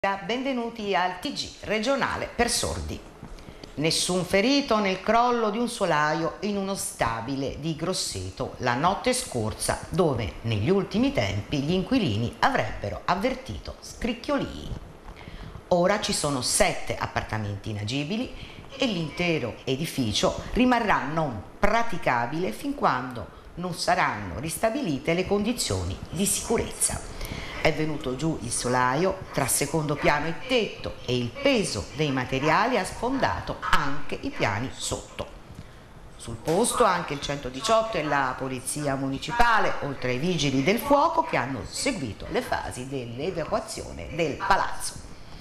Benvenuti al TG regionale per sordi. Nessun ferito nel crollo di un solaio in uno stabile di Grosseto la notte scorsa, dove negli ultimi tempi gli inquilini avrebbero avvertito scricchiolii. Ora ci sono 7 appartamenti inagibili e l'intero edificio rimarrà non praticabile fin quando non saranno ristabilite le condizioni di sicurezza. È venuto giù il solaio tra secondo piano e tetto e il peso dei materiali ha sfondato anche i piani sotto. Sul posto anche il 118 e la polizia municipale, oltre ai vigili del fuoco che hanno seguito le fasi dell'evacuazione del palazzo.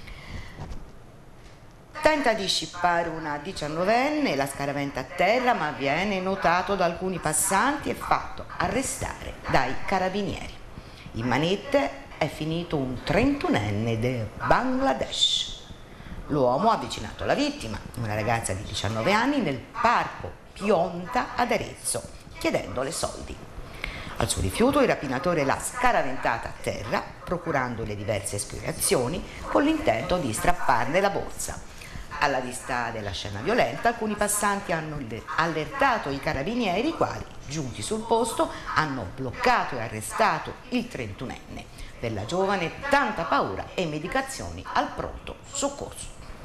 Tenta di scippare una 19enne, la scaraventa a terra, ma viene notato da alcuni passanti e fatto arrestare dai carabinieri. In manette è finito un 31enne del Bangladesh. L'uomo ha avvicinato la vittima, una ragazza di 19 anni, nel parco Pionta ad Arezzo, chiedendole soldi. Al suo rifiuto il rapinatore l'ha scaraventata a terra, procurandole diverse escoriazioni con l'intento di strapparne la borsa. Alla vista della scena violenta, alcuni passanti hanno allertato i carabinieri, i quali, giunti sul posto, hanno bloccato e arrestato il 31enne. Per la giovane tanta paura e medicazioni al pronto soccorso.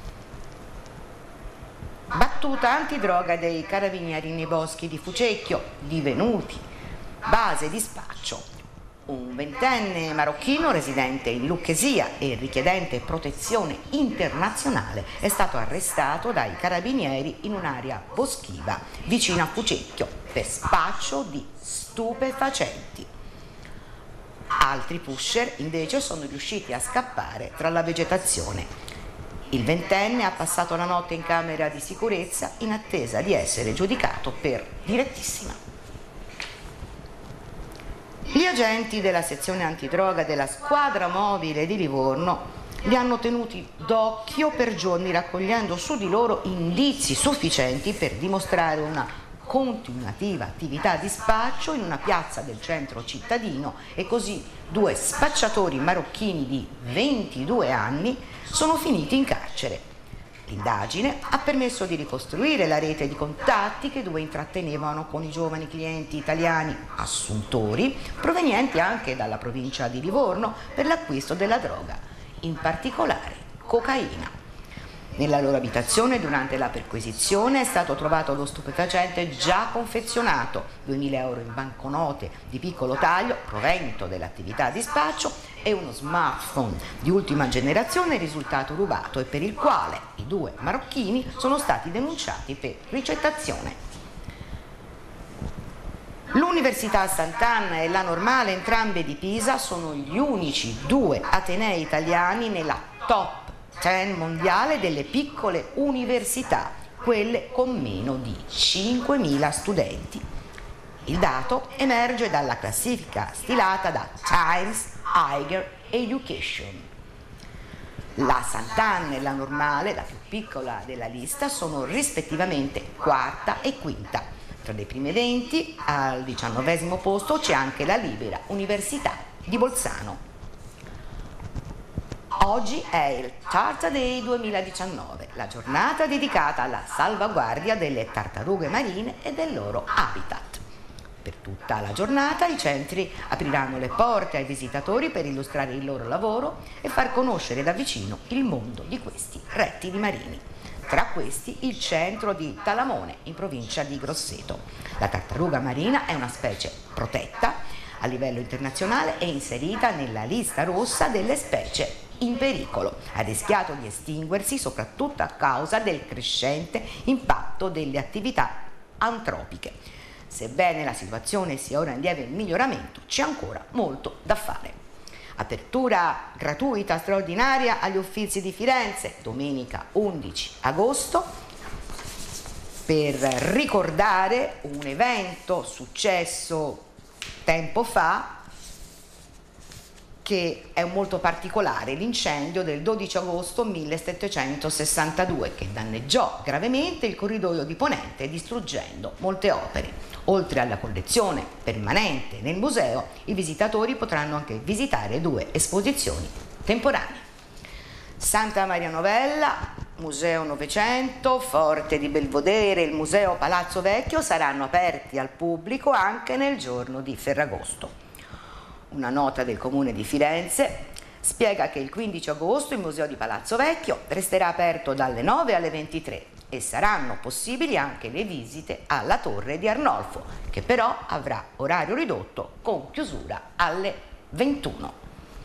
Battuta antidroga dei carabinieri nei boschi di Fucecchio, divenuti base di spaccio. Un 20enne marocchino residente in Lucchesia e richiedente protezione internazionale è stato arrestato dai carabinieri in un'area boschiva vicino a Fucecchio per spaccio di stupefacenti. Altri pusher invece sono riusciti a scappare tra la vegetazione. Il 20enne ha passato la notte in camera di sicurezza in attesa di essere giudicato per direttissima. Gli agenti della sezione antidroga della squadra mobile di Livorno li hanno tenuti d'occhio per giorni, raccogliendo su di loro indizi sufficienti per dimostrare una continuativa attività di spaccio in una piazza del centro cittadino, e così 2 spacciatori marocchini di 22 anni sono finiti in carcere. L'indagine ha permesso di ricostruire la rete di contatti che i 2 intrattenevano con i giovani clienti italiani assuntori provenienti anche dalla provincia di Livorno per l'acquisto della droga, in particolare cocaina. Nella loro abitazione, durante la perquisizione, è stato trovato lo stupefacente già confezionato, 2.000 euro in banconote di piccolo taglio, provento dell'attività di spaccio, e uno smartphone di ultima generazione risultato rubato e per il quale i 2 marocchini sono stati denunciati per ricettazione. L'Università Sant'Anna e la Normale, entrambe di Pisa, sono gli unici 2 atenei italiani nella top 10 mondiale delle piccole università, quelle con meno di 5.000 studenti. Il dato emerge dalla classifica stilata da Times Higher Education. La Sant'Anna e la Normale, la più piccola della lista, sono rispettivamente 4ª e 5ª. Tra le prime 20, al 19° posto, c'è anche la Libera Università di Bolzano. Oggi è il Tartar Day 2019, la giornata dedicata alla salvaguardia delle tartarughe marine e del loro habitat. Per tutta la giornata i centri apriranno le porte ai visitatori per illustrare il loro lavoro e far conoscere da vicino il mondo di questi rettili marini. Tra questi il centro di Talamone, in provincia di Grosseto. La tartaruga marina è una specie protetta a livello internazionale e inserita nella lista rossa delle specie in pericolo. Ha rischiato di estinguersi soprattutto a causa del crescente impatto delle attività antropiche. Sebbene la situazione sia ora in lieve miglioramento, c'è ancora molto da fare. Apertura gratuita straordinaria agli Uffizi di Firenze domenica 11 agosto per ricordare un evento successo tempo fa che è molto particolare, l'incendio del 12 agosto 1762 che danneggiò gravemente il corridoio di Ponente distruggendo molte opere. Oltre alla collezione permanente nel museo, i visitatori potranno anche visitare 2 esposizioni temporanee. Santa Maria Novella, Museo Novecento, Forte di Belvedere e il Museo Palazzo Vecchio saranno aperti al pubblico anche nel giorno di Ferragosto. Una nota del Comune di Firenze spiega che il 15 agosto il Museo di Palazzo Vecchio resterà aperto dalle 9 alle 23 e saranno possibili anche le visite alla Torre di Arnolfo, che però avrà orario ridotto con chiusura alle 21.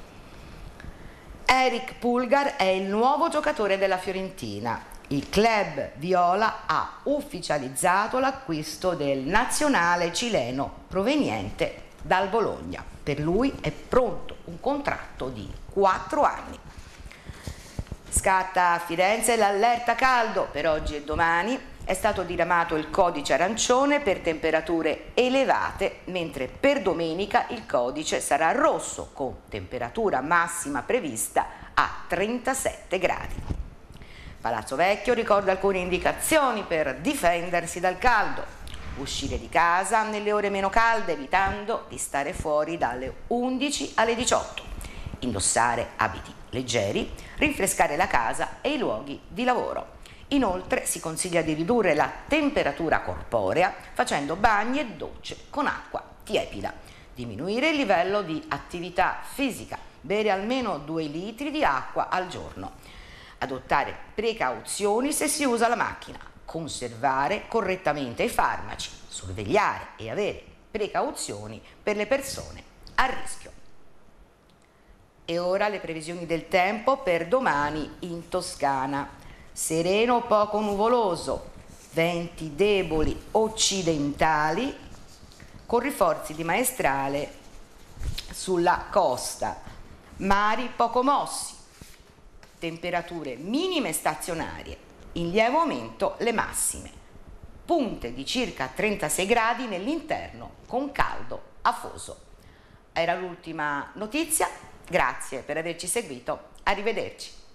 Eric Pulgar è il nuovo giocatore della Fiorentina. Il club viola ha ufficializzato l'acquisto del nazionale cileno proveniente dal Bologna. Per lui è pronto un contratto di 4 anni. Scatta a Firenze l'allerta caldo per oggi e domani. È stato diramato il codice arancione per temperature elevate, mentre per domenica il codice sarà rosso con temperatura massima prevista a 37 gradi. Palazzo Vecchio ricorda alcune indicazioni per difendersi dal caldo. Uscire di casa nelle ore meno calde, evitando di stare fuori dalle 11 alle 18. Indossare abiti leggeri, rinfrescare la casa e i luoghi di lavoro. Inoltre si consiglia di ridurre la temperatura corporea facendo bagni e docce con acqua tiepida, diminuire il livello di attività fisica, bere almeno 2 litri di acqua al giorno, adottare precauzioni se si usa la macchina, conservare correttamente i farmaci, sorvegliare e avere precauzioni per le persone a rischio. E ora le previsioni del tempo per domani in Toscana. Sereno o poco nuvoloso, venti deboli occidentali con rinforzi di maestrale sulla costa, mari poco mossi, temperature minime stazionarie, in lieve aumento le massime, punte di circa 36 gradi nell'interno con caldo afoso. Era l'ultima notizia, grazie per averci seguito, arrivederci.